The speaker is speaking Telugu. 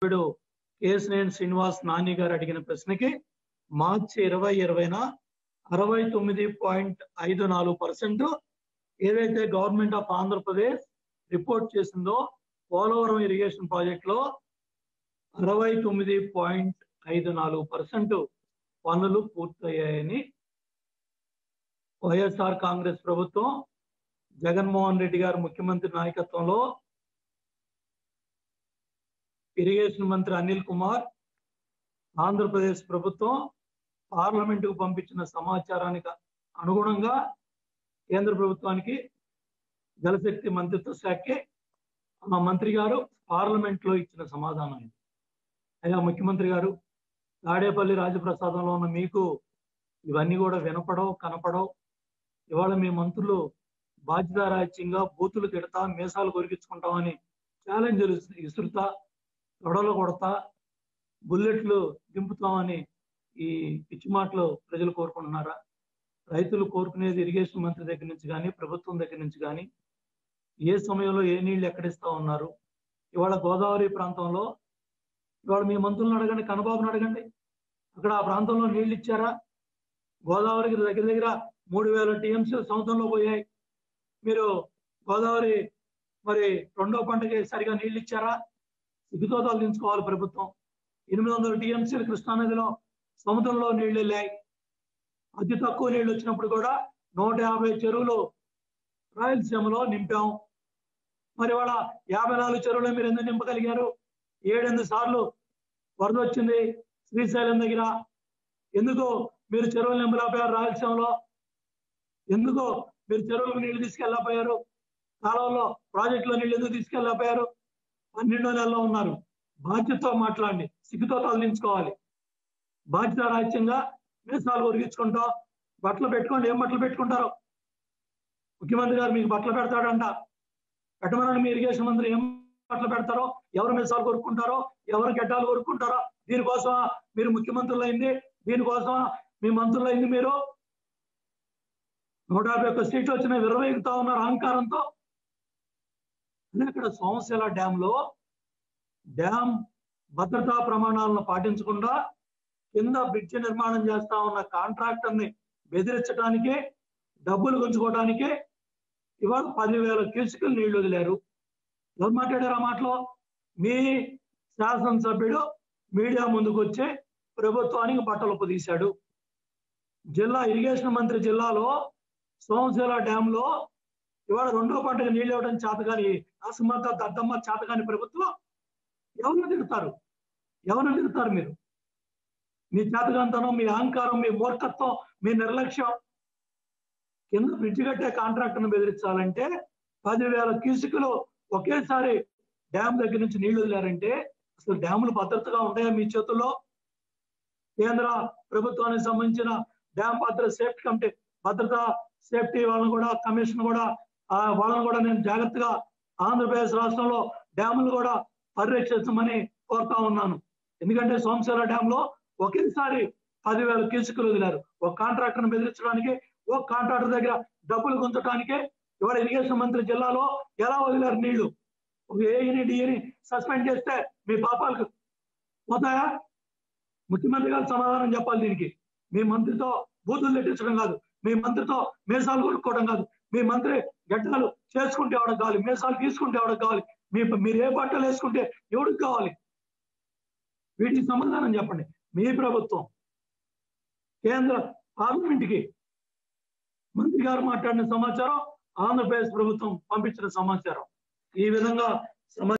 శాసనసభ్యుడు కేశినేని శ్రీనివాస్ నాని గారు అడిగిన ప్రశ్నకి మార్చి 2020న 69.54% ఏదైతే గవర్నమెంట్ ఆఫ్ ఆంధ్రప్రదేశ్ రిపోర్ట్ చేసిందో పోలవరం ఇరిగేషన్ ప్రాజెక్ట్ లో 69.54% పనులు పూర్తయ్యాయని వైఎస్ఆర్ కాంగ్రెస్ ప్రభుత్వం జగన్మోహన్ రెడ్డి గారు ముఖ్యమంత్రి నాయకత్వంలో ఇరిగేషన్ మంత్రి అనిల్ కుమార్ ఆంధ్రప్రదేశ్ ప్రభుత్వం పార్లమెంటుకు పంపించిన సమాచారానికి అనుగుణంగా కేంద్ర ప్రభుత్వానికి జలశక్తి మంత్రిత్వ శాఖకి ఆ మంత్రి గారు పార్లమెంట్ లో ఇచ్చిన సమాధానం ఇది. అయ్యా ముఖ్యమంత్రి గారు, తాడేపల్లి రాజప్రసాదంలో ఉన్న మీకు ఇవన్నీ కూడా వినపడవు, కనపడవు. ఇవాళ మీ మంత్రులు బాధ్యతారాహిత్యంగా బూతులు తిడతా, మీసాలు కొరికించుకుంటామని ఛాలెంజ్లు ఇసురుతా, తొడలు కొడతా, బుల్లెట్లు దింపుతామని ఈ పిచ్చి మాటలు ప్రజలు కోరుకుంటున్నారా? రైతులు కోరుకునేది ఇరిగేషన్ మంత్రి దగ్గర నుంచి కానీ, ప్రభుత్వం దగ్గర నుంచి కానీ ఏ సమయంలో ఏ నీళ్లు ఎక్కడిస్తా ఉన్నారు? ఇవాళ గోదావరి ప్రాంతంలో ఇవాళ మీ మంత్రులను అడగండి, కన్నబాబుని అడగండి, అక్కడ ఆ ప్రాంతంలో నీళ్లు ఇచ్చారా? గోదావరికి దగ్గర దగ్గర 3000 TMC సంవత్సరంలో పోయాయి. మీరు గోదావరి మరి రెండో పంటకి సరిగా నీళ్లు ఇచ్చారా? సిగ్గుతో తొలగించుకోవాలి ప్రభుత్వం. 800 TMC కృష్ణానదిలో సముద్రంలో నీళ్లు వెళ్ళాయి. అతి తక్కువ నీళ్లు వచ్చినప్పుడు కూడా 150 చెరువులు రాయలసీమలో నింపాం. మరి వాళ్ళ 54 చెరువులు మీరు ఎందుకు నింపగలిగారు? 7-8 సార్లు వరద వచ్చింది శ్రీశైలం దగ్గర. ఎందుకు మీరు చెరువులు నింపలేకపోయారు? రాయలసీమలో ఎందుకు మీరు చెరువులకు నీళ్లు తీసుకెళ్ళకపోయారు? కాలంలో ప్రాజెక్టులో నీళ్లు ఎందుకు తీసుకెళ్ళకపోయారు? 12వ నెలలో ఉన్నారు. బాధ్యతతో మాట్లాడండి, సిగ్గుతో తొలగించుకోవాలి. బాధ్యత రాజ్యంగా మీసాలు ఒరిగించుకుంటాం. బట్టలు పెట్టుకోండి, ఏం బట్టలు పెట్టుకుంటారో. ముఖ్యమంత్రి గారు మీకు బట్టలు పెడతాడంట, పెట్టమనండి. మీ ఇరిగేషన్ మంత్రి ఏం బట్టలు పెడతారో, ఎవరు మీసాలు కొరుక్కుంటారో, ఎవరు గడ్డాలు కొరుక్కుంటారో. దీనికోసం మీరు ముఖ్యమంత్రులు అయింది, దీనికోసం మీ మంత్రులు అయింది. మీరు 151 సీట్లు వచ్చిన విర్రవీగుతా ఉన్నారు అహంకారంతో. అక్కడ సోమశిల డ్యాంలో డ్యామ్ భద్రతా ప్రమాణాలను పాటించకుండా కింద బ్రిడ్జి నిర్మాణం చేస్తా ఉన్న కాంట్రాక్టర్ని బెదిరించడానికి, డబ్బులు గుంజుకోవడానికి ఇవాళ 10,000 క్యూసెక్కులు నీళ్లు వదిలారు. ఎవరు మాట్లాడారు ఆ మాటలో? మీ శాసనసభ్యుడు మీడియా ముందుకు వచ్చి ప్రభుత్వానికి బట్టలు తీశాడు. జిల్లా ఇరిగేషన్ మంత్రి జిల్లాలో సోమశిల డ్యామ్ లో ఇవాళ రెండో పంటకు నీళ్ళు ఇవ్వడం చేతగాని అసమర్థ దద్దమ్మ చేతగాని ప్రభుత్వం ఎవరిని తిడతారు? ఎవరిని తిడతారు మీరు? మీ చేతగాంతనం, మీ అహంకారం, మీ మూర్ఖత్వం, మీ నిర్లక్ష్యం. కింద బ్రిడ్జి కట్టే కాంట్రాక్టర్ను బెదిరించాలంటే 10,000 క్యూసెక్కులు ఒకేసారి డ్యామ్ దగ్గర నుంచి నీళ్లు వదిలారంటే అసలు డ్యాములు భద్రతగా ఉంటాయా మీ చేతుల్లో? కేంద్ర ప్రభుత్వానికి సంబంధించిన డ్యామ్ సేఫ్టీ కమిటీ, భద్రతా సేఫ్టీ వాళ్ళని కూడా, కమిషన్ కూడా, వాళ్ళని కూడా నేను జాగ్రత్తగా ఆంధ్రప్రదేశ్ రాష్ట్రంలో డ్యాములు కూడా పరిరక్షించమని కోరుతా ఉన్నాను. ఎందుకంటే సోమశిల డ్యామ్ లో ఒకేసారి 10,000 క్యూసెక్కులు వదిలారు. ఒక కాంట్రాక్టర్ని బెదిరించడానికి, ఒక కాంట్రాక్టర్ దగ్గర డబ్బులు గుంచడానికే ఇవాళ ఇరిగేషన్ మంత్రి జిల్లాలో ఎలా వదిలారు నీళ్లు? ఒక ఏఈని డిఈని సస్పెండ్ చేస్తే మీ పాపాలకు పోతాయా? ముఖ్యమంత్రి గారు సమాధానం చెప్పాలి దీనికి. మీ మంత్రితో బూతులు తెట్టించడం కాదు, మీ మంత్రితో మీసాలు కొనుక్కోవడం కాదు, మీ మంత్రి గడ్డలు చేసుకుంటే ఎవరికి కావాలి, మీసాలు తీసుకుంటే ఎవరికి కావాలి, మీరు ఏ బట్టలు వేసుకుంటే ఎవరికి కావాలి? వీటికి సమాధానం చెప్పండి. మీ ప్రభుత్వం కేంద్ర పార్లమెంట్కి మంత్రి గారు మాట్లాడిన సమాచారం, ఆంధ్రప్రదేశ్ ప్రభుత్వం పంపించిన సమాచారం ఈ విధంగా